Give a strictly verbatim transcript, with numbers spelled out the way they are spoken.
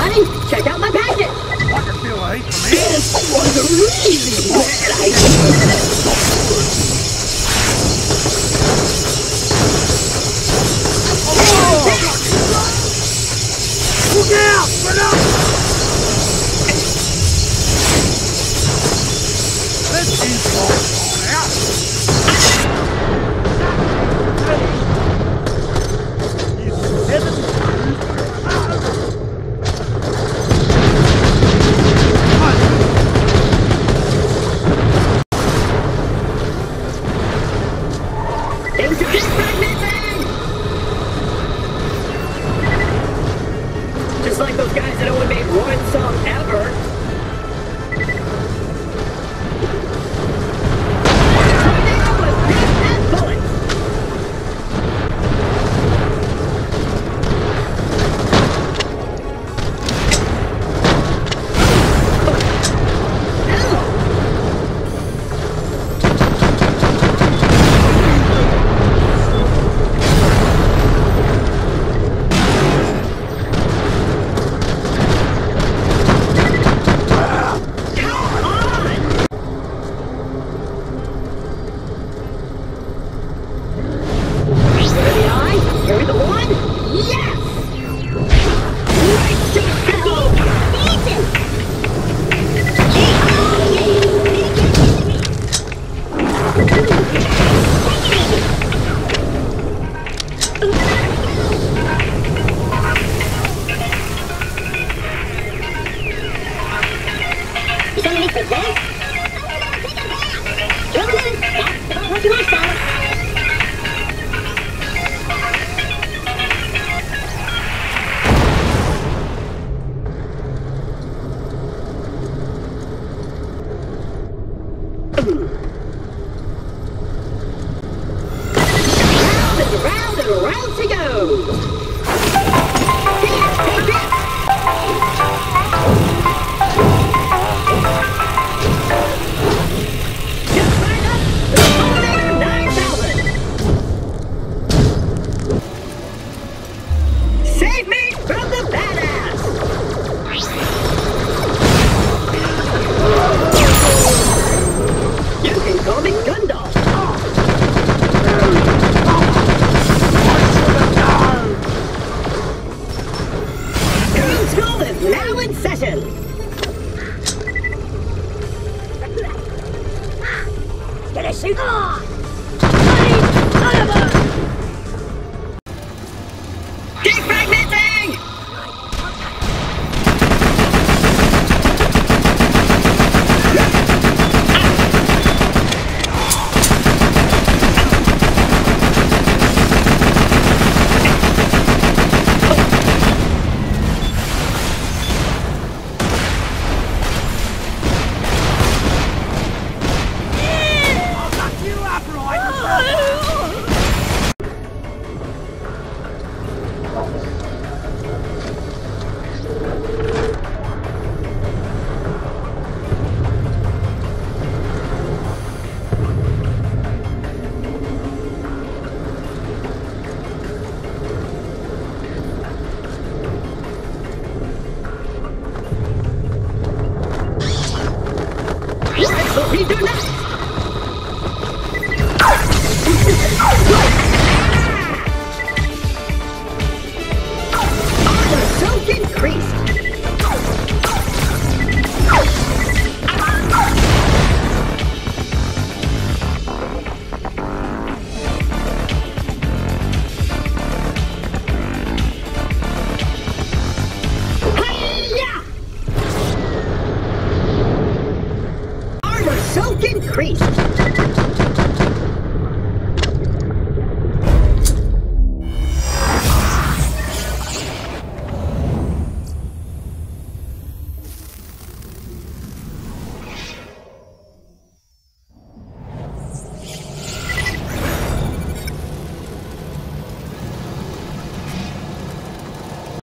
mind? Check out my package! I can feel the heat from here. This was a really bad idea! Look out! Run up! Let's see what's out. You seven. Things are defragmenting! Just like those guys that only made one song ever. Tornado with beef and bullets! Round and round to go! Here, take it! Just sign up for the Borderlands nine thousand! Save me from the badass! You can call me Gundam! School is now in session! Gonna shoot! Defragmenting! What we do next? Armor soak increased. Hi-ya! Armor soak increased.